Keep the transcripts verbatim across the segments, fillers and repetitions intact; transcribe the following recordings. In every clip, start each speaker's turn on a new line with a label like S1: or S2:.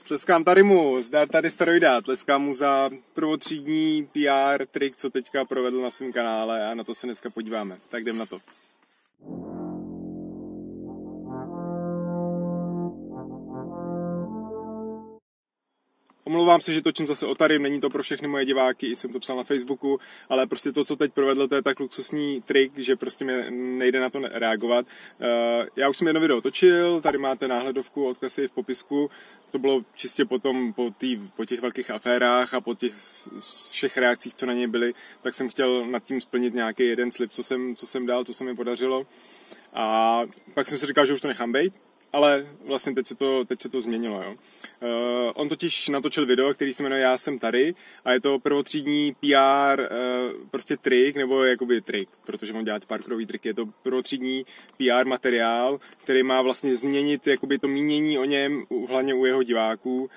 S1: Tleskám tady mu, zdar tady Steroida, tleskám mu za prvotřídní P R trik, co teďka provedl na svém kanále a na to se dneska podíváme. Tak jdem na to. Omlouvám se, že točím zase o Tarim, není to pro všechny moje diváky, jsem to psal na Facebooku, ale prostě to, co teď provedl, to je tak luxusní trik, že prostě mi nejde na to reagovat. Já už jsem jedno video točil, tady máte náhledovku, odkaz je v popisku, to bylo čistě potom po, tý, po těch velkých aférách a po těch všech reakcích, co na ně byly, tak jsem chtěl nad tím splnit nějaký jeden slib, co jsem, co jsem dal, co se mi podařilo. A pak jsem si říkal, že už to nechám bejt. Ale vlastně teď se to, teď se to změnilo. Jo. Uh, on totiž natočil video, který se jmenuje Já jsem tady a je to prvotřídní P R uh, prostě trik, nebo jakoby trik, protože on dělá ty parkourový triky. Je to prvotřídní P R materiál, který má vlastně změnit jakoby to mínění o něm, hlavně u jeho diváků,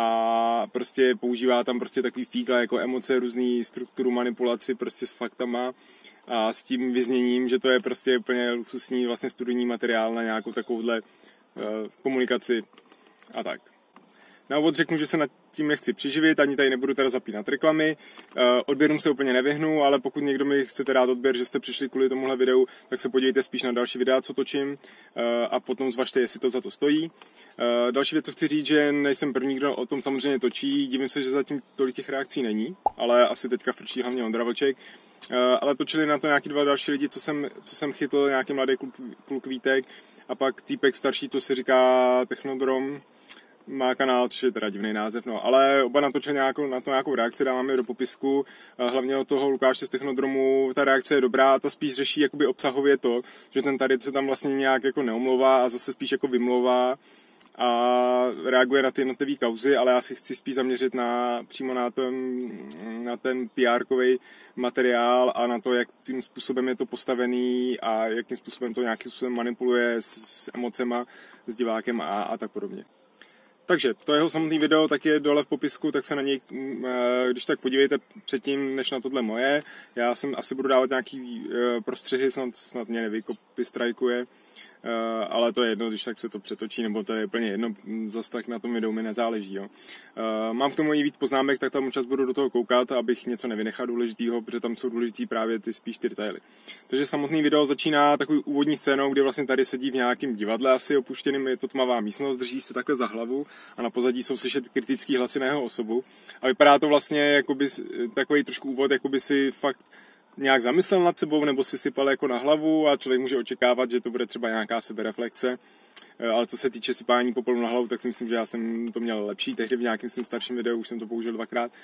S1: a prostě používá tam prostě takový fíkla jako emoce, různý strukturu, manipulaci prostě s faktama a s tím vyzněním, že to je prostě úplně luxusní vlastně studijní materiál na nějakou takovouhle komunikaci a tak. Na úvod řeknu, že se nad tím nechci přiživit, ani tady nebudu teda zapínat reklamy. Odběrům se úplně nevyhnu, ale pokud někdo mi chcete dát odběr, že jste přišli kvůli tomuhle videu, tak se podívejte spíš na další videa, co točím, a potom zvažte, jestli to za to stojí. Další věc, co chci říct, že nejsem první, kdo o tom samozřejmě točí. Divím se, že zatím tolik těch reakcí není, ale asi teďka frčí hlavně Ondra Vlček. Ale točili na to nějaký dva další lidi, co jsem, co jsem chytl, nějaký mladý kluk, kluk Vítek, a pak týpek starší, co se říká Technodrom, má kanál, což je teda divný název, no, ale oba natočili nějakou, na to nějakou reakci, dávám je do popisku, hlavně od toho Lukáše z Technodromu, ta reakce je dobrá, ta spíš řeší jakoby obsahově to, že ten tady se tam vlastně nějak jako neomlouvá a zase spíš jako vymlouvá a reaguje na ty jednotlivé kauzy, ale já si chci spíš zaměřit na, přímo na ten, na ten P R-kový materiál a na to, jakým způsobem je to postavený a jakým způsobem to nějakým způsobem manipuluje s, s emocema, s divákem a, a tak podobně. Takže to jeho samotný video tak je dole v popisku, tak se na něj, když tak podívejte předtím, než na tohle moje. Já jsem asi budu dávat nějaký prostřihy, snad, snad mě nevykopistrajkuje. Uh, ale to je jedno, když tak se to přetočí, nebo to je úplně jedno, zase tak na tom videu mi nezáleží. Jo. Uh, mám k tomu i víc poznámek, tak tam čas budu do toho koukat, abych něco nevynechal důležitýho, protože tam jsou důležitý právě ty spíš ty detaily. Takže samotný video začíná takový úvodní scénou, kdy vlastně tady sedí v nějakém divadle asi opuštěným, je to tmavá místnost, drží se takhle za hlavu a na pozadí jsou slyšet kritický hlasy na jeho osobu. A vypadá to vlastně jakoby takový trošku úvod, jakoby si fakt nějak zamyslel nad sebou, nebo si sypal jako na hlavu a člověk může očekávat, že to bude třeba nějaká sebereflexe. Ale co se týče sypání popelu na hlavu, tak si myslím, že já jsem to měl lepší. Tehdy v nějakém svém starším videu už jsem to použil dvakrát.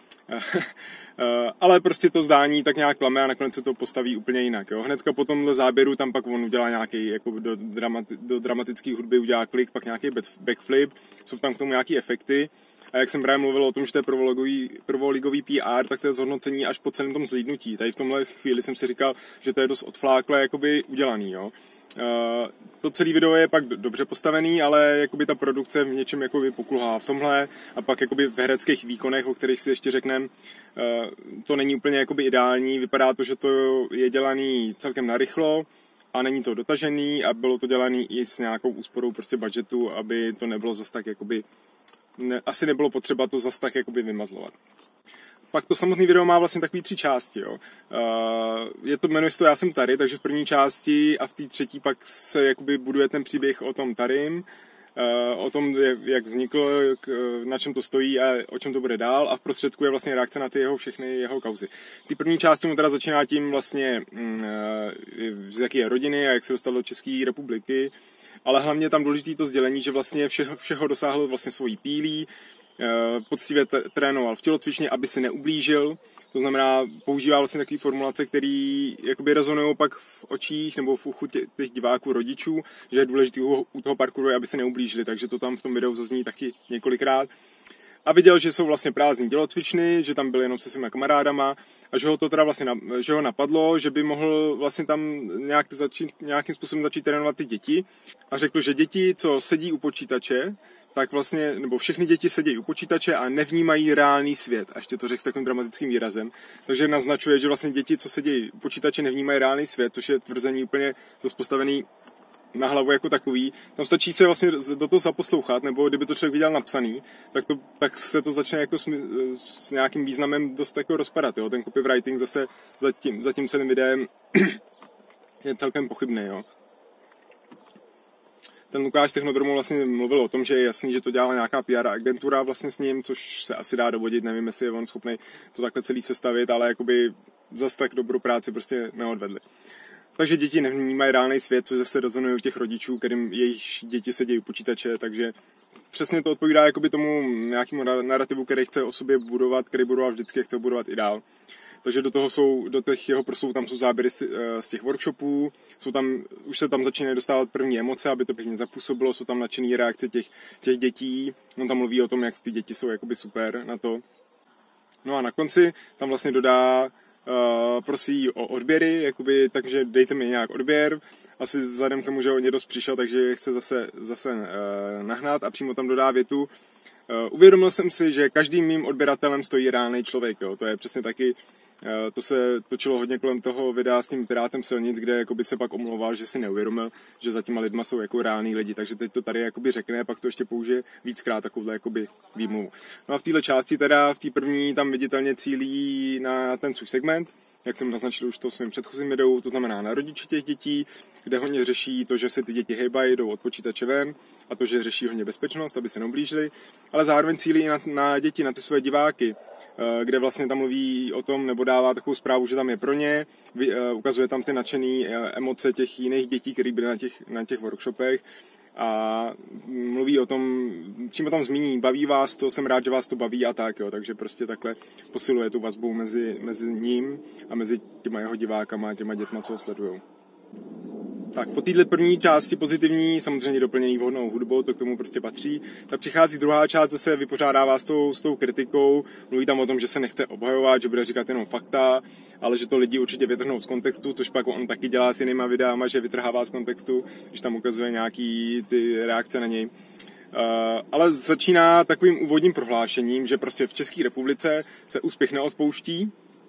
S1: Ale prostě to zdání tak nějak klame a nakonec se to postaví úplně jinak. Jo. Hnedka po tomhle záběru tam pak on udělá nějaký, jako do, dramati- do dramatické hudby udělá klik, pak nějaký backflip, jsou tam k tomu nějaké efekty. A jak jsem právě mluvil o tom, že to je prvoligový P R, tak to je zhodnocení až po celém tom zlídnutí. Tady v tomhle chvíli jsem si říkal, že to je dost odflákle jakoby udělaný. Jo. Uh, to celé video je pak dobře postavený, ale jakoby ta produkce v něčem jakoby pokulhá v tomhle a pak jakoby v hereckých výkonech, o kterých si ještě řekneme, uh, to není úplně jakoby ideální. Vypadá to, že to je dělaný celkem narychlo a není to dotažený a bylo to dělané i s nějakou úsporou prostě budgetu, aby to nebylo zas tak jakoby Ne, asi nebylo potřeba to zas tak jakoby vymazlovat. Pak to samotné video má vlastně takový tři části. Jo. Uh, je to, jmenuje se to Já jsem tady, takže v první části a v té třetí pak se jakoby buduje ten příběh o tom Tarim, uh, o tom, jak vznikl, na čem to stojí a o čem to bude dál a v prostředku je vlastně reakce na ty jeho všechny jeho kauzy. V té první části mu teda začíná tím vlastně, uh, z jaké je rodiny a jak se dostal do České republiky, ale hlavně tam důležité to sdělení, že vlastně všeho, všeho dosáhl vlastně svojí pílí, poctivě trénoval v tělocvičně, aby si neublížil, to znamená používá vlastně takové formulace, které jakoby rezonují pak v očích nebo v uchu těch diváků, rodičů, že je důležité u toho parkouru, aby si neublížili, takže to tam v tom videu zazní taky několikrát. A viděl, že jsou vlastně prázdný tělocvičny, že tam byl jenom se svými kamarádama a že ho to teda vlastně, že ho napadlo, že by mohl vlastně tam nějak začít, nějakým způsobem začít trénovat ty děti a řekl, že děti, co sedí u počítače, tak vlastně, nebo všechny děti sedí u počítače a nevnímají reálný svět. A ještě to řekl s takovým dramatickým výrazem. Takže naznačuje, že vlastně děti, co sedí u počítače, nevnímají reálný svět, což je tvrzení úplně zase postavený na hlavu jako takový. Tam stačí se vlastně do toho zaposlouchat, nebo kdyby to člověk viděl napsaný, tak, to, tak se to začne jako s, s nějakým významem dost jako rozpadat. Jo? Ten copywriting zase za tím, za tím celým videem je celkem pochybný. Jo? Ten Lukáš z Technodromu vlastně mluvil o tom, že je jasný, že to dělala nějaká P R agentura vlastně s ním, což se asi dá dovodit, nevím, jestli je on schopný to takhle celý sestavit, ale jakoby zase tak dobrou práci prostě neodvedli. Takže děti nevnímají reálný svět, což zase rezonuje u těch rodičů, kterým jejich děti sedí u počítače, takže přesně to odpovídá jakoby tomu nějakému narrativu, který chce o sobě budovat, který budoval vždycky, chce budovat i dál. Takže do toho jsou, do těch jeho proslovů tam jsou záběry z, z těch workshopů, jsou tam, už se tam začínají dostávat první emoce, aby to pěkně zapůsobilo, jsou tam nadšený reakce těch, těch dětí, on tam mluví o tom, jak ty děti jsou jakoby super na to. No a na konci tam vlastně dodá, uh, prosí o odběry, jakoby, takže dejte mi nějak odběr, asi vzhledem k tomu, že o ně dost přišel, takže chce zase, zase uh, nahnat a přímo tam dodá větu, uh, uvědomil jsem si, že každým mým odběratelem stojí reálný člověk, jo. To je přesně taky, to se točilo hodně kolem toho videa s tím Pirátem silnic, kde jakoby se pak omlouval, že si neuvědomil, že za těma lidma jsou jako reální lidi. Takže teď to tady jakoby řekne a pak to ještě použije víckrát takovouhle jakoby výmluvu. No a v této části teda, v té první tam viditelně cílí na ten svůj segment, jak jsem naznačil už to svým předchozím videu, to znamená na rodiče těch dětí, kde hodně řeší to, že se ty děti hejbají, jdou od počítače ven a to, že řeší hodně bezpečnost, aby se neublížili, ale zároveň cílí na, na děti, na ty své diváky, kde vlastně tam mluví o tom, nebo dává takovou zprávu, že tam je pro ně, ukazuje tam ty nadšené emoce těch jiných dětí, které byly na těch, na těch workshopech a mluví o tom, čím tam zmíní, baví vás to, jsem rád, že vás to baví a tak, jo, takže prostě takhle posiluje tu vazbu mezi, mezi ním a mezi těma jeho divákama a těma dětma, co ho sledujou. Tak po této první části pozitivní, samozřejmě doplněný vhodnou hudbou, to k tomu prostě patří. Tak přichází druhá část, kde se vypořádává s tou, s tou kritikou, mluví tam o tom, že se nechce obhajovat, že bude říkat jenom fakta, ale že to lidi určitě vytrhnou z kontextu, což pak on taky dělá s jinýma videama, že vytrhává z kontextu, když tam ukazuje nějaký ty reakce na něj. Uh, ale začíná takovým úvodním prohlášením, že prostě v České republice se úspěch neodpouští,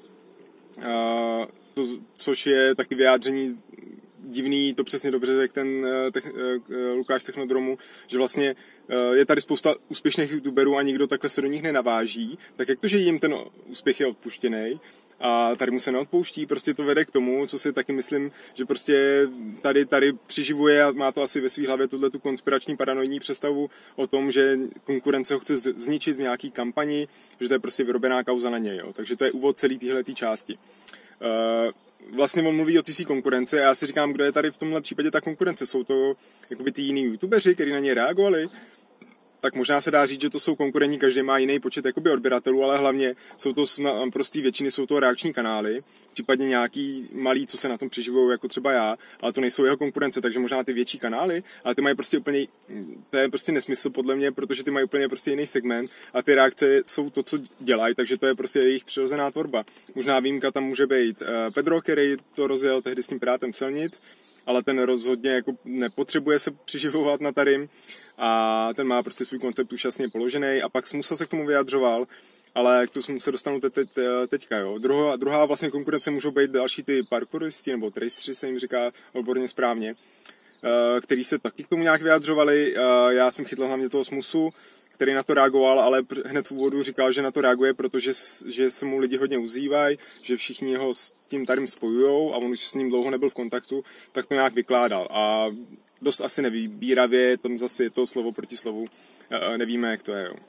S1: uh, to, což je taky vyjádření divný, to přesně dobře řekl ten tech, Lukáš Technodromu, že vlastně je tady spousta úspěšných youtuberů a nikdo takhle se do nich nenaváží, tak jak to, že jim ten úspěch je odpuštěný a tady mu se neodpouští, prostě to vede k tomu, co si taky myslím, že prostě tady, tady přiživuje a má to asi ve své hlavě tuhle tu konspirační paranoidní představu o tom, že konkurence ho chce zničit v nějaký kampani, že to je prostě vyrobená kauza na něj, jo. Takže to je úvod celé téhleté části. Uh, Vlastně on mluví o té své konkurence a já si říkám, kdo je tady v tomhle případě ta konkurence. Jsou to jakoby ty jiný youtubeři, kteří na ně reagovali? Tak možná se dá říct, že to jsou konkurenti, každý má jiný počet jakoby odběratelů, ale hlavně jsou to prostý většiny, jsou to reakční kanály, případně nějaký malý, co se na tom přiživují, jako třeba já, ale to nejsou jeho konkurence, takže možná ty větší kanály, ale ty mají prostě úplně, to je prostě nesmysl podle mě, protože ty mají úplně prostě jiný segment a ty reakce jsou to, co dělají, takže to je prostě jejich přirozená tvorba. Možná výjimka tam může být Pedro, který to rozjel tehdy s tím Pirátem silnic, ale ten rozhodně jako nepotřebuje se přiživovat na Tarim a ten má prostě svůj koncept už jasně položený a pak musel se k tomu vyjadřoval, ale k tomu se dostanu te, te, te, teďka. Jo. Druhá, druhá vlastně konkurence můžou být další ty parkouristi nebo traceri, se jim říká odborně správně, který se taky k tomu nějak vyjadřovali. Já jsem chytl hlavně toho Smusu, který na to reagoval, ale hned v úvodu říkal, že na to reaguje, protože že se mu lidi hodně uzývají, že všichni ho s tím Tarim spojujou a on už s ním dlouho nebyl v kontaktu, tak to nějak vykládal. A dost asi nevýbíravě, tam zase je to slovo proti slovu, nevíme, jak to je. Jo.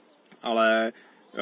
S1: Ale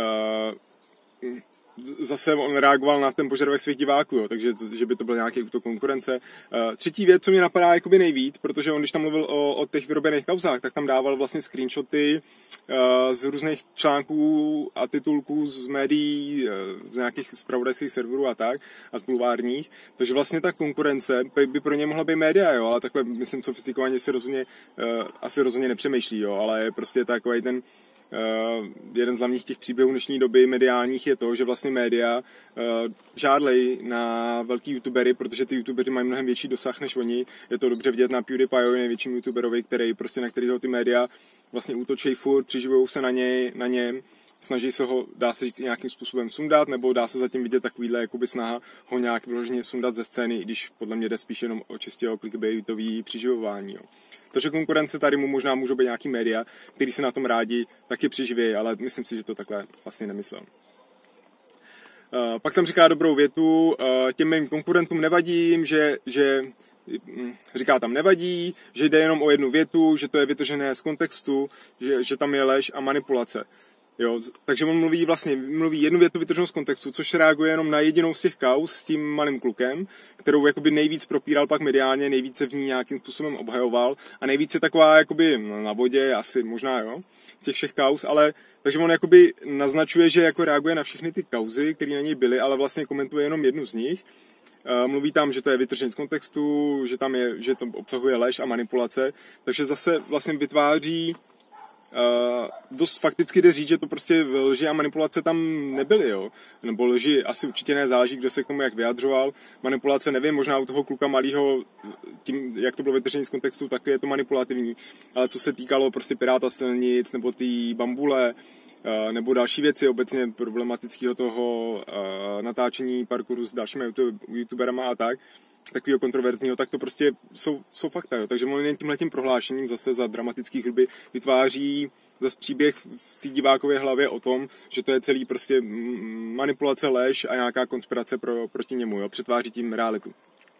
S1: uh, zase on reagoval na ten požadavek svých diváků, jo, takže že by to byl nějaký útok konkurence. Uh, třetí věc, co mě napadá jakoby nejvíc, protože on, když tam mluvil o, o těch vyrobených kauzách, tak tam dával vlastně screenshoty uh, z různých článků a titulků z médií, uh, z nějakých zpravodajských serverů a tak, a z bulvárních. Takže vlastně ta konkurence by pro ně mohla být média, jo, ale takhle, myslím, sofistikovaně si rozhodně, uh, asi rozhodně nepřemýšlí, jo, ale je prostě takový ten Uh, jeden z hlavních těch příběhů dnešní doby mediálních je to, že vlastně média uh, žádlej na velký youtubery, protože ty youtubery mají mnohem větší dosah než oni. Je to dobře vidět na PewDiePie, největším youtuberovi, který prostě na kterého ty média vlastně útočí furt, přiživují se na něj, na něm snaží se ho, dá se říct, i nějakým způsobem sundat, nebo dá se zatím vidět takovýhle jakoby snaha ho nějak vyloženě sundat ze scény, i když podle mě jde spíš jenom o čistě o clickbaitový přiživování. Jo. Takže konkurence tady mu možná můžou být nějaký média, který se na tom rádi taky přiživějí, ale myslím si, že to takhle vlastně nemyslel. Uh, pak tam říká dobrou větu, uh, těm mým konkurentům nevadím, že, že říká tam nevadí, že jde jenom o jednu větu, že to je vytržené z kontextu, že, že tam je lež a manipulace. Jo, takže on mluví vlastně, mluví jednu větu vytrženou z kontextu, což reaguje jenom na jedinou z těch kauz s tím malým klukem, kterou jakoby nejvíc propíral pak mediálně, nejvíce v ní nějakým způsobem obhajoval a nejvíce taková jakoby na vodě, asi možná jo, z těch všech kauz, ale takže on jakoby naznačuje, že jako reaguje na všechny ty kauzy, které na něj byly, ale vlastně komentuje jenom jednu z nich. Mluví tam, že to je vytržené z kontextu, že tam je, že to obsahuje lež a manipulace, takže zase vlastně vytváří Uh, dost fakticky jde říct, že to prostě lži a manipulace tam nebyly, jo. Nebo lži asi určitě nezáleží, kdo se k tomu jak vyjadřoval. Manipulace nevím, možná u toho kluka malýho, tím, jak to bylo vytržené z kontextu, tak je to manipulativní. Ale co se týkalo prostě Piráta Stanic, nebo té bambule, uh, nebo další věci, obecně problematického toho uh, natáčení parkouru s dalšími YouTube, youtuberama a tak, takového kontroverzního, tak to prostě jsou, jsou fakta. Jo. Takže on jen tímhletím prohlášením zase za dramatický hudby vytváří zase příběh v té divákové hlavě o tom, že to je celý prostě manipulace, lež a nějaká konspirace pro, proti němu. Jo. Přetváří tím realitu.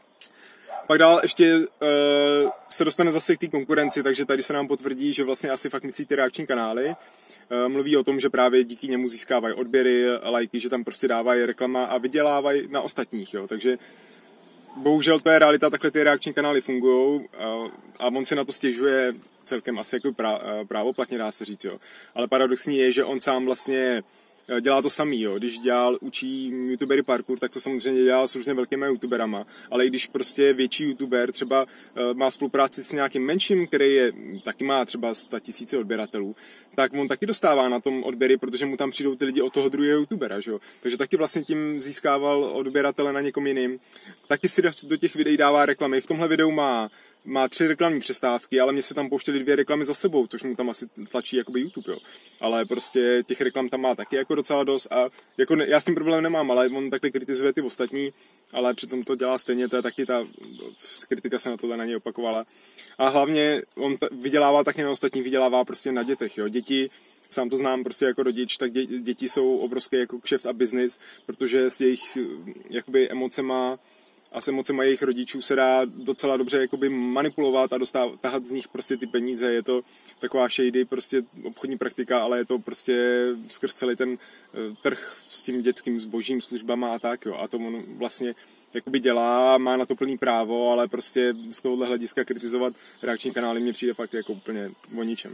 S1: Pak dál ještě uh, se dostane zase k té konkurenci, takže tady se nám potvrdí, že vlastně asi fakt myslí ty reakční kanály. Uh, mluví o tom, že právě díky němu získávají odběry, lajky, že tam prostě dávají reklama a vydělávají na ostatních. Jo. Takže bohužel to je realita, takhle ty reakční kanály fungují a on si na to stěžuje celkem asi jako právoplatně, dá se říct, jo. Ale paradoxní je, že on sám vlastně dělá to samý, jo. Když dělal, učí youtubery parkour, tak to samozřejmě dělal s různě velkými youtuberama, ale i když prostě větší youtuber třeba má spolupráci s nějakým menším, který je, taky má třeba sto tisíc odběratelů, tak on taky dostává na tom odběry, protože mu tam přijdou ty lidi od toho druhého youtubera, že jo. Takže taky vlastně tím získával odběratele na někom jiným. Taky si do těch videí dává reklamy. V tomhle videu má má tři reklamní přestávky, ale mně se tam pouštěly dvě reklamy za sebou, což mu tam asi tlačí jakoby YouTube, jo. Ale prostě těch reklam tam má taky jako docela dost a jako ne, já s tím problém nemám, ale on takhle kritizuje ty ostatní, ale přitom to dělá stejně, to je taky ta kritika se na tohle na něj opakovala. A hlavně on t- vydělává taky na ostatní, vydělává prostě na dětech, jo. Děti, sám to znám prostě jako rodič, tak dě- děti jsou obrovské jako kšeft a business, protože s jejich jakoby emocema a s emocemi jejich rodičů se dá docela dobře jakoby manipulovat a dostávat, tahat z nich prostě ty peníze. Je to taková shady prostě obchodní praktika, ale je to prostě skrz celý ten trh s tím dětským zbožím, službama a tak, jo. A to on vlastně jakoby dělá, má na to plný právo, ale prostě z tohohle hlediska kritizovat reakční kanály mně přijde fakt jako úplně o ničem, no.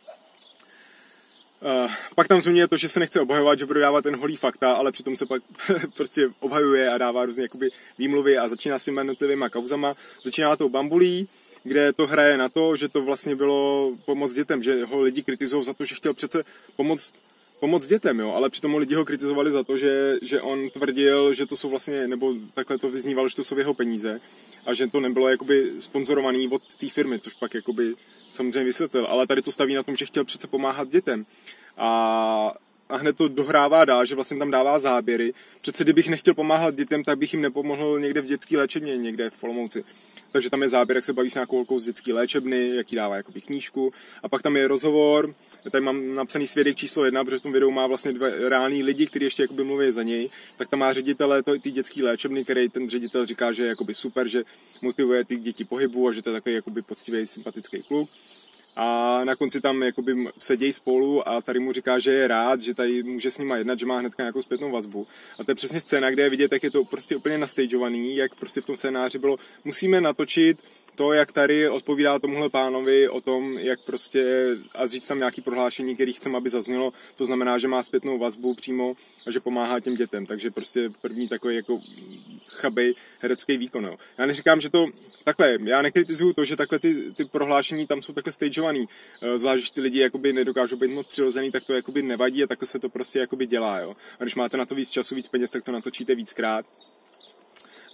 S1: Uh, pak tam zmiňuje to, že se nechce obhajovat, že bude dávat ten holý fakta, ale přitom se pak prostě obhajuje a dává různě jakoby výmluvy a začíná s těmi jednotlivýma kauzama. Začíná tou bambulí, kde to hraje na to, že to vlastně bylo pomoc dětem, že ho lidi kritizují za to, že chtěl přece pomoct pomoct dětem, jo, ale přitom lidi ho kritizovali za to, že, že on tvrdil, že to jsou vlastně, nebo takhle to vyznívalo, že to jsou jeho peníze a že to nebylo jakoby sponzorovaný od té firmy, což pak jakoby samozřejmě vysvětlil, ale tady to staví na tom, že chtěl přece pomáhat dětem a, a hned to dohrává dál, že vlastně tam dává záběry. Přece kdybych nechtěl pomáhat dětem, tak bych jim nepomohl někde v dětské léčebně, někde v Olomouci. Takže tam je záběr, jak se baví s nějakou holkou z dětské léčebny, jak jí dává jakoby knížku. A pak tam je rozhovor, tady mám napsaný svědek číslo jedna, protože v tom videu má vlastně dva reální lidi, kteří ještě jakoby mluví za něj. Tak tam má ředitele ty dětské léčebny, který ten ředitel říká, že je jakoby super, že motivuje ty děti pohybu a že to je takový jakoby poctivý, sympatický kluk. A na konci tam jakoby sedějí spolu a tady mu říká, že je rád, že tady může s nima jednat, že má hnedka nějakou zpětnou vazbu. A to je přesně scéna, kde je vidět, jak je to prostě úplně nastageovaný, jak prostě v tom scénáři bylo, musíme natočit to, jak tady odpovídá tomuhle pánovi o tom, jak prostě a říct tam nějaký prohlášení, který chceme, aby zaznělo. To znamená, že má zpětnou vazbu přímo a že pomáhá těm dětem. Takže prostě první takový jako chabej herecký výkon. Jo. Já neříkám, že to takhle, já nekritizuju to, že takhle ty, ty prohlášení tam jsou takhle stageovaný. Zvlášť ty lidi jakoby nedokážou být moc přirozený, tak to jakoby nevadí a takhle se to prostě jakoby dělá. Jo. A když máte na to víc času, víc peněz, tak to natočíte víckrát.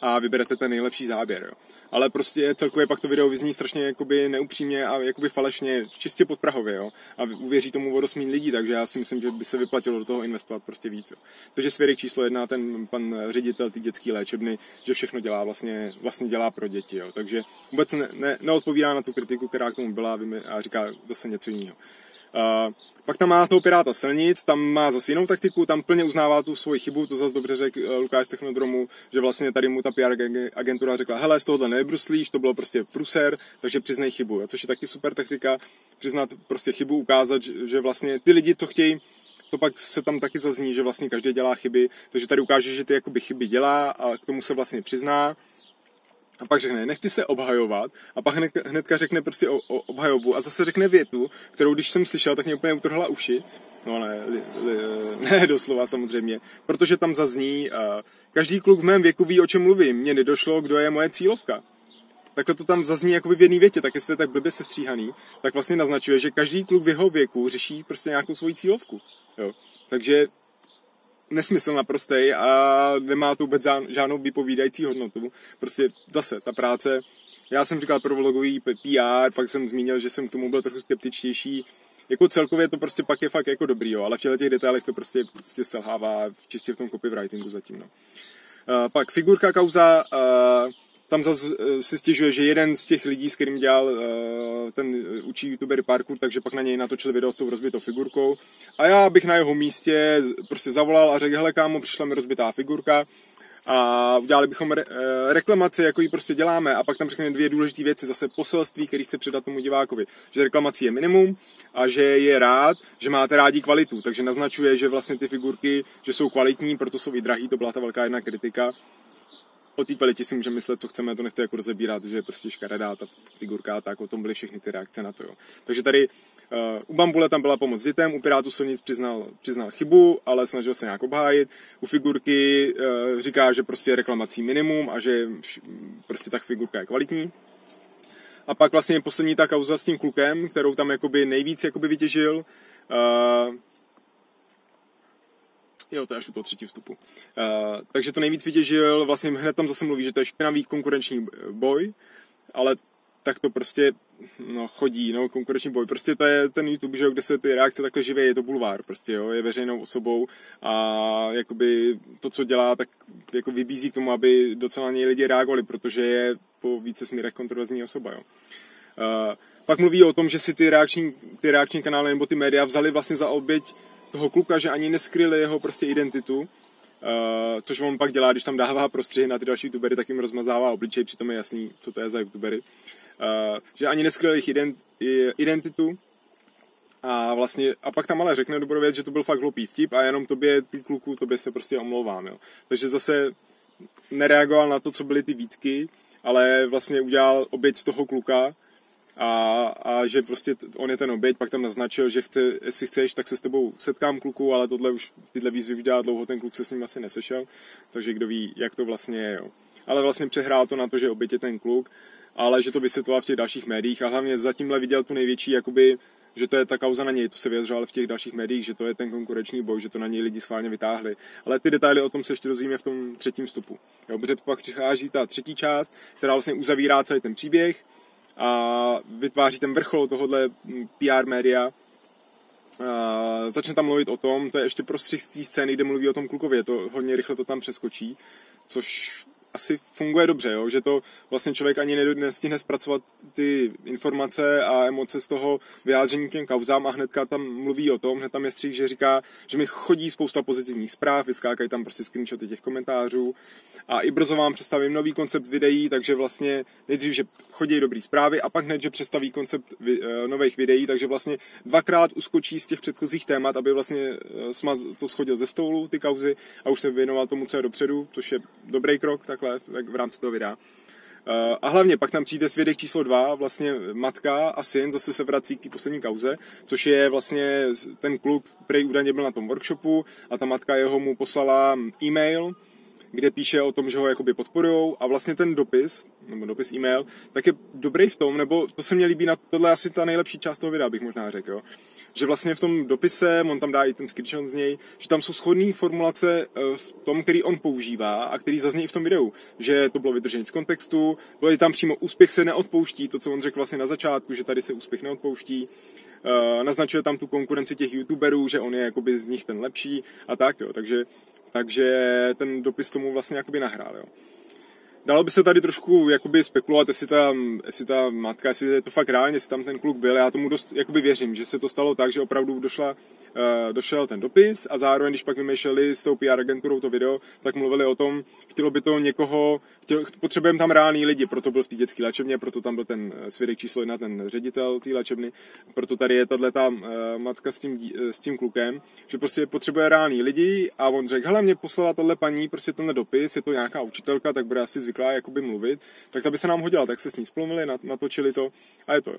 S1: a vyberete ten nejlepší záběr. Jo. Ale prostě celkově pak to video vyzní strašně jakoby neupřímně a jakoby falešně, čistě podprahově, jo. A uvěří tomu vodosmín lidí, takže já si myslím, že by se vyplatilo do toho investovat prostě víc. Jo. Takže svědek číslo jedna, ten pan ředitel té dětské léčebny, že všechno dělá vlastně, vlastně dělá pro děti, jo. Takže vůbec ne, ne, neodpovídá na tu kritiku, která k tomu byla a říká zase něco jiného. Uh, pak tam má toho piráta silnic, tam má zase jinou taktiku, tam plně uznává tu svoji chybu, to zase dobře řekl uh, Lukáš z Technodromu, že vlastně tady mu ta P R agentura řekla, hele, z tohohle nebruslíš, to bylo prostě pruser, takže přiznej chybu, jo, což je taky super taktika, přiznat prostě chybu, ukázat, že, že vlastně ty lidi to chtějí, to pak se tam taky zazní, že vlastně každý dělá chyby, takže tady ukáže, že ty jakoby chyby dělá a k tomu se vlastně přizná. A pak řekne, nechci se obhajovat, a pak hned, hnedka řekne prostě o, o obhajobu a zase řekne větu, kterou když jsem slyšel, tak mě úplně utrhla uši. No ne, li, li, ne doslova samozřejmě, protože tam zazní, uh, každý kluk v mém věku ví, o čem mluvím, mně nedošlo, kdo je moje cílovka. Tak to tam zazní jakoby v jedné větě, tak jestli je tak blbě sestříhaný, tak vlastně naznačuje, že každý kluk v jeho věku řeší prostě nějakou svoji cílovku. Jo. Takže nesmysl naprostej a nemá to vůbec žádnou vypovídající hodnotu. Prostě zase ta práce, já jsem říkal pro vlogový P R, fakt jsem zmínil, že jsem k tomu byl trochu skeptičtější. Jako celkově to prostě pak je fakt jako dobrý, jo, ale v těch detailech to prostě, prostě selhává čistě v tom copywritingu zatím. No. Uh, pak figurka kauza, uh, tam zase si stěžuje, že jeden z těch lidí, s kterým dělal uh, ten učí youtuber parkour, takže pak na něj natočil video s tou rozbitou figurkou. A já bych na jeho místě prostě zavolal a řekl, hele kámo, přišla mi rozbitá figurka a udělali bychom re, uh, reklamaci, jako ji prostě děláme. A pak tam řekne dvě důležité věci, zase poselství, který chce předat tomu divákovi. Že reklamací je minimum a že je rád, že máte rádi kvalitu. Takže naznačuje, že vlastně ty figurky, že jsou kvalitní, proto jsou i drahý, to byla ta velká jedna kritika. O té kvalitě si můžeme myslet, co chceme, to nechci jako rozebírat, že je prostě škaredá ta figurka, tak o tom byly všechny ty reakce na to. Jo. Takže tady uh, u Bambule tam byla pomoc dětem, u Pirátů silnic přiznal, přiznal chybu, ale snažil se nějak obhájit. U figurky uh, říká, že prostě je reklamací minimum a že prostě ta figurka je kvalitní. A pak vlastně poslední ta kauza s tím klukem, kterou tam jakoby nejvíc jakoby vytěžil. Uh, Jo, to je až u toho třetí vstupu. Uh, takže to nejvíc vytěžil, vlastně hned tam zase mluví, že to je špinavý konkurenční boj, ale tak to prostě no, chodí, no, konkurenční boj. Prostě to je ten YouTube, že, kde se ty reakce takhle živé, je to bulvár, prostě, jo, je veřejnou osobou a jakoby to, co dělá, tak jako vybízí k tomu, aby docela na něj lidi reagovali, protože je po více směrech kontroverzní osoba, jo. Uh, pak mluví o tom, že si ty reakční, ty reakční kanály nebo ty média vzali vlastně za oběť toho kluka, že ani neskryli jeho prostě identitu, uh, což on pak dělá, když tam dává prostřihy na ty další youtubery, tak jim rozmazává obličej, přitom je jasný, co to je za youtubery. Uh, že ani neskryli jejich ident, identitu a vlastně, a pak tam ale řekne dobrou věc, že to byl fakt hloupý vtip a jenom tobě, ty kluku, tobě se prostě omlouvám, jo. Takže zase nereagoval na to, co byly ty výtky, ale vlastně udělal oběť z toho kluka, A, a že prostě on je ten oběť, pak tam naznačil, že chce, jestli chceš, tak se s tebou setkám kluku, ale tohle už, tyhle výzvy už dělá dlouho, ten kluk se s ním asi nesešel, takže kdo ví, jak to vlastně je, jo. Ale vlastně přehrál to na to, že oběť je ten kluk, ale že to vysvětloval v těch dalších médiích a hlavně zatímhle viděl tu největší, jakoby, že to je ta kauza na něj, to se vyjadřoval v těch dalších médiích, že to je ten konkurenční boj, že to na něj lidi schválně vytáhli. Ale ty detaily o tom se ještě dozvíme v tom třetím vstupu. Jo, protože pak přichází ta třetí část, která vlastně uzavírá celý ten příběh a vytváří ten vrchol tohohle P R média. A začne tam mluvit o tom, to je ještě prostřih z té scény, kde mluví o tom klukově, to hodně rychle to tam přeskočí, což asi funguje dobře, jo? Že to vlastně člověk ani nestihne zpracovat ty informace a emoce z toho vyjádření k těm kauzám a hnedka tam mluví o tom, hned tam je střih, že říká, že mi chodí spousta pozitivních zpráv, vyskákají tam prostě screenshoty těch komentářů a i brzo vám představím nový koncept videí, takže vlastně nejdřív, že chodí dobrý zprávy a pak hned, že představí koncept vi, uh, nových videí, takže vlastně dvakrát uskočí z těch předchozích témat, aby vlastně uh, smaz to schodil ze stolu, ty kauzy a už se věnoval tomu, co je dopředu, což je dobrý krok, tak tak v rámci toho videa. A hlavně pak tam přijde svědek číslo dva, vlastně matka a syn zase se vrací k té poslední kauze, což je vlastně ten kluk, který údajně byl na tom workshopu a ta matka jeho mu poslala e-mail, kde píše o tom, že ho jakoby podporujou a vlastně ten dopis, nebo dopis e-mail, tak je dobrý v tom, nebo to se mně líbí, na tohle asi ta nejlepší část toho videa, bych možná řekl, jo. Že vlastně v tom dopise, on tam dá i ten screenshot z něj, že tam jsou shodné formulace v tom, který on používá a který zazní i v tom videu, že to bylo vytržené z kontextu, bylo tam přímo úspěch se neodpouští, to, co on řekl vlastně na začátku, že tady se úspěch neodpouští, uh, naznačuje tam tu konkurenci těch youtuberů, že on je jakoby z nich ten lepší a tak, jo, takže, takže ten dopis tomu vlastně jakoby nahrál, jo. Dalo by se tady trošku jakoby spekulovat, jestli ta, jestli ta matka, jestli je to fakt reálně, jestli tam ten kluk byl. Já tomu dost jakoby věřím, že se to stalo tak, že opravdu došla, uh, došel ten dopis a zároveň, když pak vymýšleli s tou P R agenturou to video, tak mluvili o tom, chtělo by to někoho, chtěl, potřebujeme tam reální lidi, proto byl v té dětské léčebně, proto tam byl ten svědek číslo jedna, ten ředitel té léčebny, proto tady je tato uh, matka s tím, s tím klukem, že prostě potřebuje reální lidi a on řekl, hele, mě poslala tahle paní prostě tenhle dopis, je to nějaká učitelka, tak bude asi zvyklá jakoby mluvit, tak ta by se nám hodila, tak se s ní splomili, natočili to a je to.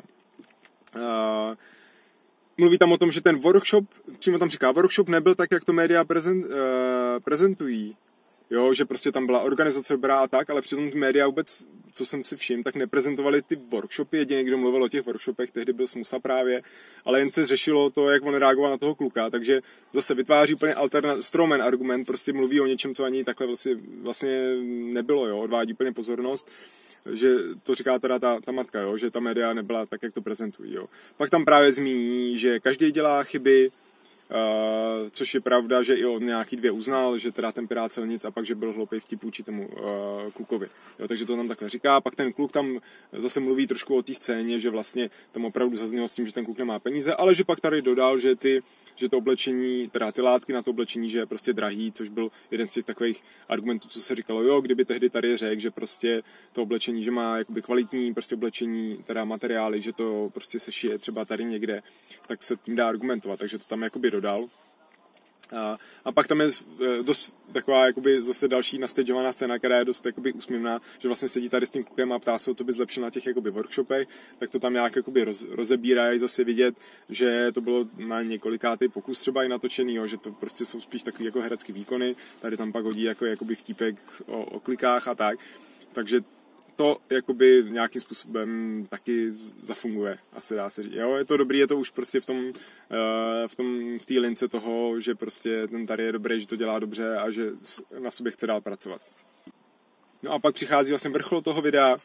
S1: Uh, mluví tam o tom, že ten workshop, přímo tam říká, workshop nebyl tak, jak to média prezent, uh, prezentují, jo, že prostě tam byla organizace dobrá a tak, ale přitom média vůbec, co jsem si všiml, tak neprezentovali ty workshopy, jedině kdo mluvil o těch workshopech, tehdy byl Smusa právě, ale jen se řešilo to, jak on reagoval na toho kluka, takže zase vytváří úplně alternat, strawman argument, prostě mluví o něčem, co ani takhle vlastně, vlastně nebylo, jo, odvádí úplně pozornost, že to říká teda ta, ta matka, jo, že ta média nebyla tak, jak to prezentují, jo. Pak tam právě zmíní, že každý dělá chyby, Uh, což je pravda, že i on nějaký dvě uznal, že teda ten pirát silnic a pak, že byl hloupej vtip vůči tomu uh, klukovi. Jo, takže to tam takhle říká. Pak ten kluk tam zase mluví trošku o té scéně, že vlastně tam opravdu zaznělo s tím, že ten kluk nemá peníze, ale že pak tady dodal, že ty že to oblečení, teda ty látky na to oblečení, že je prostě drahý, což byl jeden z těch takových argumentů, co se říkalo, jo, kdyby tehdy tady řekl, že prostě to oblečení, že má jakoby kvalitní prostě oblečení, teda materiály, že to prostě se šije třeba tady někde, tak se tím dá argumentovat, takže to tam jakoby dodal. A, a pak tam je dost taková jakoby zase další nastageovaná scéna, která je dost jakoby úsměvná, že vlastně sedí tady s tím klukem a ptá se, co by zlepšil na těch jakoby workshopech, tak to tam nějak jakoby roz, rozebírají, zase vidět, že to bylo na několikátý pokus třeba i natočený, jo, že to prostě jsou spíš takový jako herecký výkony, tady tam pak hodí jako jakoby vtípek o, o klikách a tak, takže to jakoby nějakým způsobem taky zafunguje, asi dá se říct. Jo, je to dobrý, je to už prostě v tom, v tom, v té lince toho, že prostě ten tady je dobrý, že to dělá dobře a že na sobě chce dál pracovat. No a pak přichází vlastně vrchol toho videa,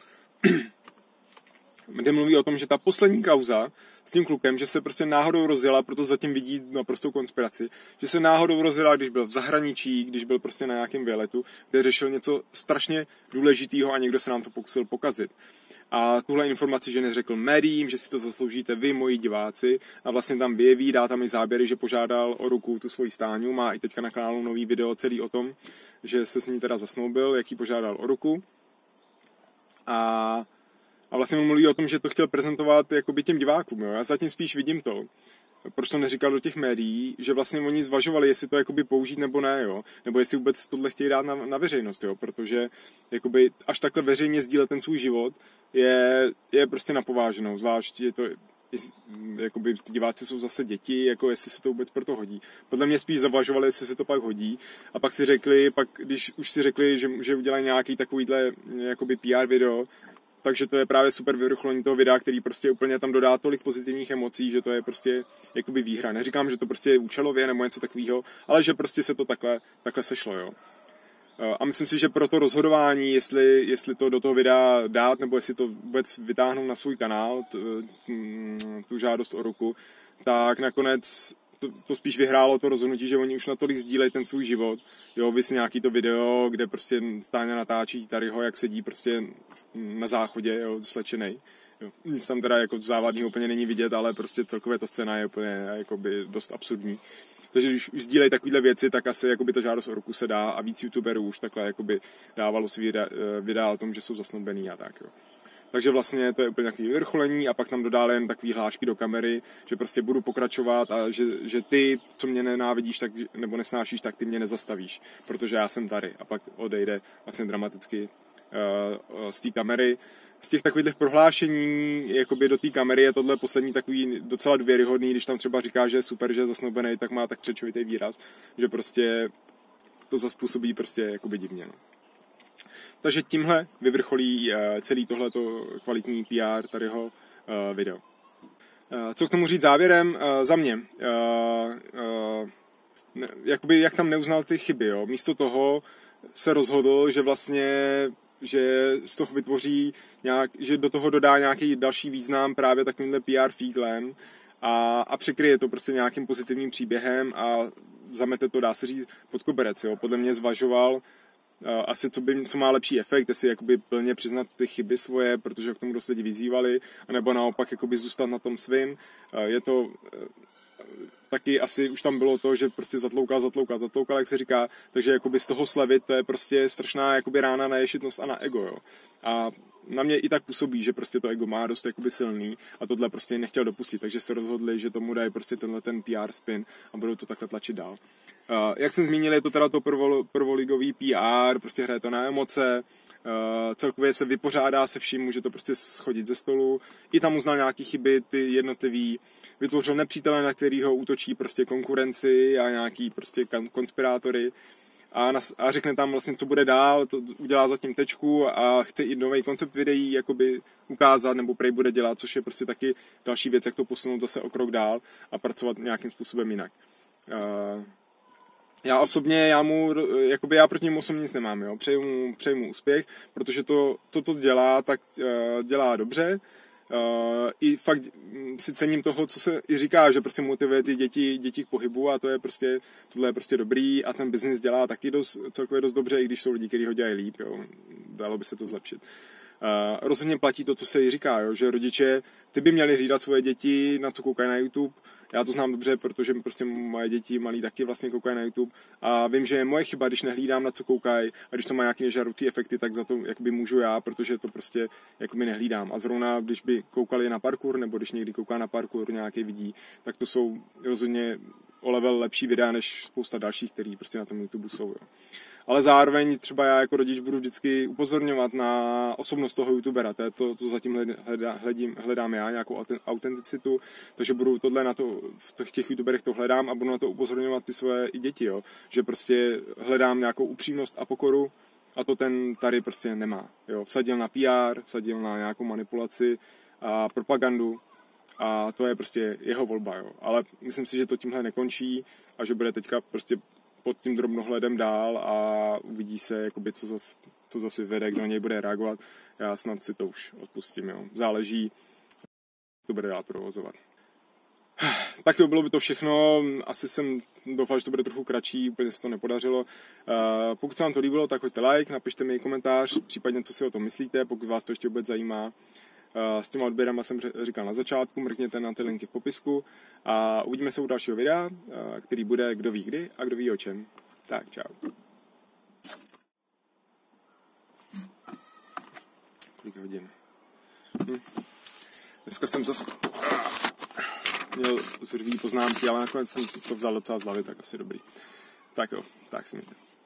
S1: kde mluví o tom, že ta poslední kauza s tím klukem, že se prostě náhodou rozjela, proto zatím vidí naprostou konspiraci, že se náhodou rozjela, když byl v zahraničí, když byl prostě na nějakém výletu, kde řešil něco strašně důležitého a někdo se nám to pokusil pokazit. A tuhle informaci, že neřekl médiím, že si to zasloužíte vy, moji diváci, a vlastně tam vyjeví, dá tam i záběry, že požádal o ruku tu svoji stáňu, má i teďka na kanálu nový video celý o tom, že se s ní teda zasnoubil, jaký požádal o ruku. A A vlastně mu mluví o tom, že to chtěl prezentovat jakoby těm divákům. Jo. Já zatím spíš vidím to, proč to neříkal do těch médií, že vlastně oni zvažovali, jestli to jakoby použít nebo ne, jo. Nebo jestli vůbec tohle chtějí dát na, na veřejnost, jo. Protože jakoby až takhle veřejně sdílet ten svůj život je, je prostě napováženou. Zvlášť je to, jakoby ty diváci jsou zase děti, jako jestli se to vůbec proto hodí. Podle mě spíš zavažovali, jestli se to pak hodí. A pak si řekli, pak když už si řekli, že, že udělají nějaký takovýhle jakoby P R video, takže to je právě super vyvrcholení toho videa, který prostě úplně tam dodá tolik pozitivních emocí, že to je prostě jakoby výhra. Neříkám, že to prostě je účelově nebo něco takového, ale že prostě se to takhle, takhle sešlo, jo. A myslím si, že pro to rozhodování, jestli, jestli to do toho videa dát, nebo jestli to vůbec vytáhnout na svůj kanál, tu, tu žádost o ruku, tak nakonec to, to spíš vyhrálo to rozhodnutí, že oni už natolik sdílejí ten svůj život. Jo, vys nějaký to video, kde prostě Stáňa natáčí Tadyho, jak sedí prostě na záchodě, jo, slečenej. Jo. Nic tam teda jako závadného úplně není vidět, ale prostě celkově ta scéna je úplně jakoby dost absurdní. Takže když už sdílejí takovéhle věci, tak asi jakoby ta žádost o ruku se dá a víc youtuberů už takhle jakoby dávalo si videa, videa o tom, že jsou zasnoubený a tak, jo. Takže vlastně to je úplně takový vyvrcholení a pak tam dodá jen takový hlášky do kamery, že prostě budu pokračovat a že, že ty, co mě nenávidíš tak, nebo nesnášíš, tak ty mě nezastavíš, protože já jsem tady. A pak odejde vlastně dramaticky uh, z té kamery. Z těch takových prohlášení jakoby do té kamery je tohle poslední takový docela důvěryhodný, když tam třeba říká, že je super, že je zasnoubený, tak má tak křečovitý výraz, že prostě to zaspůsobí prostě jakoby divně. No. Takže tímhle vyvrcholí celý tohleto kvalitní P R tadyho video. Co k tomu říct závěrem? Za mě. Jakoby, jak tam neuznal ty chyby, jo. Místo toho se rozhodl, že vlastně že z toho vytvoří nějak, že do toho dodá nějaký další význam právě takovýmhle P R fíglem a, a překryje to prostě nějakým pozitivním příběhem a zamete to, dá se říct, pod koberec, jo. Podle mě zvažoval uh, asi, co, by, co má lepší efekt, jestli jakoby plně přiznat ty chyby svoje, protože k tomu dost lidi vyzývali, anebo naopak jakoby zůstat na tom svým. Uh, je to uh, taky asi už tam bylo to, že prostě zatloukal, zatloukal, zatloukal, jak se říká, takže jakoby z toho slevit, to je prostě strašná jakoby rána na ješitnost a na ego, jo. A na mě i tak působí, že prostě to ego má dost jakoby silný a tohle prostě nechtěl dopustit, takže se rozhodli, že tomu dají prostě tenhle ten P R spin a budou to takhle tlačit dál. Uh, jak jsem zmínil, je to teda to prvo, prvoligový P R, prostě hraje to na emoce, uh, celkově se vypořádá se vším, může to prostě schodit ze stolu, i tam uznal nějaký chyby, ty jednotlivý, vytvořil nepřítele, na kterýho útočí prostě konkurenci a nějaký prostě konspirátory a, nas, a řekne tam vlastně, co bude dál, to udělá zatím tečku a chce i nový koncept videí jakoby ukázat, nebo prej bude dělat, což je prostě taky další věc, jak to posunout zase o krok dál a pracovat nějakým způsobem jinak. Uh, já osobně, já mu, jakoby já proti němu osobně nic nemám, jo, přeju mu, přeju mu úspěch, protože to, to, co dělá, tak uh, dělá dobře. Uh, i fakt si cením toho, co se i říká, že prostě motivuje ty děti, děti k pohybu a to je prostě, tohle je prostě dobrý a ten biznis dělá taky dost, celkově dost dobře, i když jsou lidi, kteří ho dělají líp, jo. Dalo by se to zlepšit. Uh, rozhodně platí to, co se jí říká, jo, že rodiče, ty by měli hlídat svoje děti, na co koukají na YouTube. Já to znám dobře, protože prostě moje děti malí taky vlastně koukají na YouTube a vím, že je moje chyba, když nehlídám, na co koukají a když to má nějaké nežádoucí efekty, tak za to jakoby můžu já, protože to prostě jakoby nehlídám. A zrovna, když by koukali na parkour, nebo když někdy kouká na parkour, nějaký vidí, tak to jsou rozhodně o level lepší videa, než spousta dalších, který prostě na tom YouTube jsou. Jo. Ale zároveň třeba já jako rodič budu vždycky upozorňovat na osobnost toho youtubera, to je to, co zatím hledím, hledám já, nějakou autenticitu, takže budu tohle na to, v těch youtuberech to hledám a budu na to upozorňovat ty svoje i děti, jo, že prostě hledám nějakou upřímnost a pokoru a to ten tady prostě nemá, jo, vsadil na P R, vsadil na nějakou manipulaci a propagandu a to je prostě jeho volba, jo, ale myslím si, že to tímhle nekončí a že bude teďka prostě pod tím drobnohledem dál a uvidí se, jakoby, co zase co zas vede, kdo na něj bude reagovat. Já snad si to už odpustím. Jo. Záleží, to bude dál provozovat. Tak jo, bylo by to všechno. Asi jsem doufal, že to bude trochu kratší, úplně se to nepodařilo. Pokud se vám to líbilo, tak hoďte like, napište mi komentář, případně co si o tom myslíte, pokud vás to ještě vůbec zajímá. S těma odběrama jsem říkal na začátku, mrkněte na ty linky v popisku a uvidíme se u dalšího videa, který bude kdo ví kdy a kdo ví o čem. Tak, čau. Kolik hodin? Hm. Dneska jsem zase měl zrvý poznámky, ale nakonec jsem to vzal docela z hlavy, tak asi dobrý. Tak jo, tak si mějte.